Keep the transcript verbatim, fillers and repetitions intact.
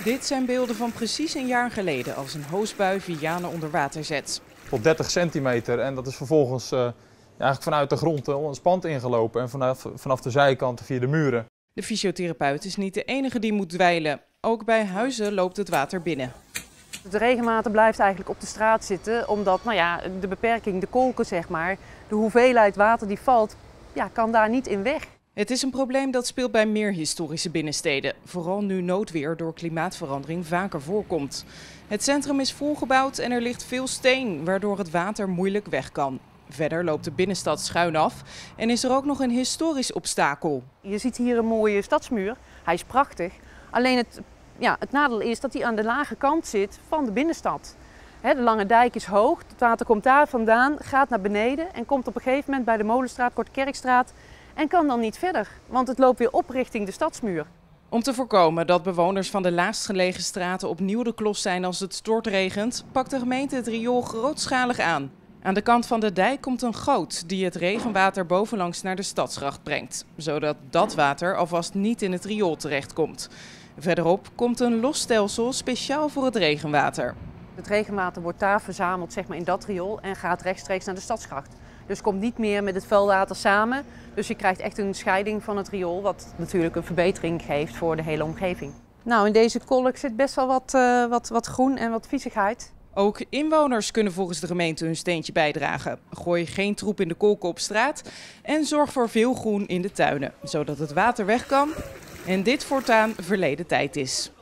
Dit zijn beelden van precies een jaar geleden als een hoosbui Vianen onder water zet. Tot dertig centimeter en dat is vervolgens uh, ja, eigenlijk vanuit de grond uh, ons pand ingelopen en vanaf, vanaf de zijkanten via de muren. De fysiotherapeut is niet de enige die moet dweilen. Ook bij huizen loopt het water binnen. Het regenwater blijft eigenlijk op de straat zitten omdat nou ja, de beperking, de kolken zeg maar, de hoeveelheid water die valt, ja, kan daar niet in weg. Het is een probleem dat speelt bij meer historische binnensteden. Vooral nu noodweer door klimaatverandering vaker voorkomt. Het centrum is volgebouwd en er ligt veel steen, waardoor het water moeilijk weg kan. Verder loopt de binnenstad schuin af en is er ook nog een historisch obstakel. Je ziet hier een mooie stadsmuur. Hij is prachtig. Alleen het, ja, het nadeel is dat hij aan de lage kant zit van de binnenstad. De Lange Dijk is hoog, het water komt daar vandaan, gaat naar beneden en komt op een gegeven moment bij de Molenstraat, Kortekerkstraat en kan dan niet verder, want het loopt weer op richting de stadsmuur. Om te voorkomen dat bewoners van de laagstgelegen straten opnieuw de klos zijn als het stortregent, pakt de gemeente het riool grootschalig aan. Aan de kant van de dijk komt een goot die het regenwater bovenlangs naar de stadsgracht brengt, zodat dat water alvast niet in het riool terechtkomt. Verderop komt een losstelsel speciaal voor het regenwater. Het regenwater wordt daar verzameld zeg maar, in dat riool en gaat rechtstreeks naar de stadsgracht. Dus komt niet meer met het vuilwater samen. Dus je krijgt echt een scheiding van het riool, wat natuurlijk een verbetering geeft voor de hele omgeving. Nou, in deze kolk zit best wel wat, uh, wat, wat groen en wat viezigheid. Ook inwoners kunnen volgens de gemeente hun steentje bijdragen. Gooi geen troep in de kolken op straat en zorg voor veel groen in de tuinen, zodat het water weg kan en dit voortaan verleden tijd is.